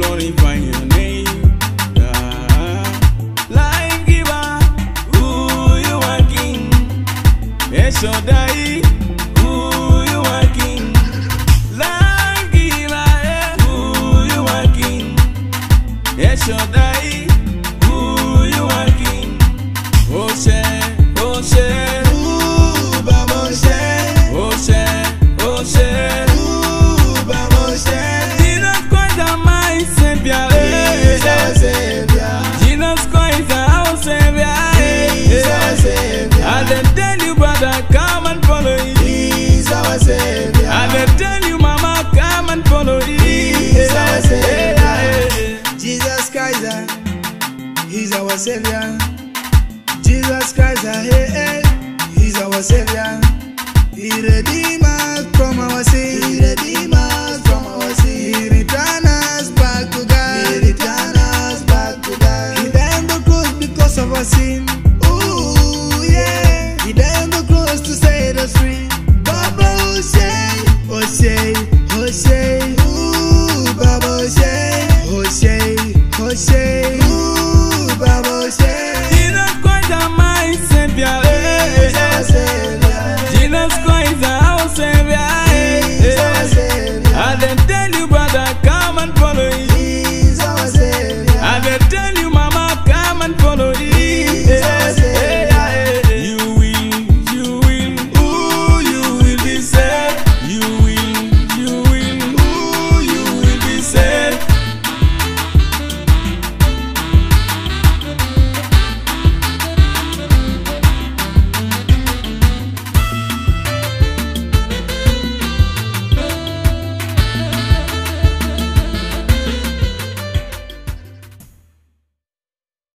glorify your name. Life giver, who you are king. Eshodai, who you are king. Life giver, who you are king. Eshodai, who you are king. Oshe, Oshe, Uba Moshe, Oshe, Oshe, Uba Moshe. Jesus Christ is my Savior. He's our Savior. Jesus Christ is our Savior. He's our Savior. I then tell you, brother, come and follow him. He's our Savior. I then tell you, mama, come and follow him. He's our Savior. Jesus Christ, He's our Savior. Jesus Christ, He's our Savior. He redeemed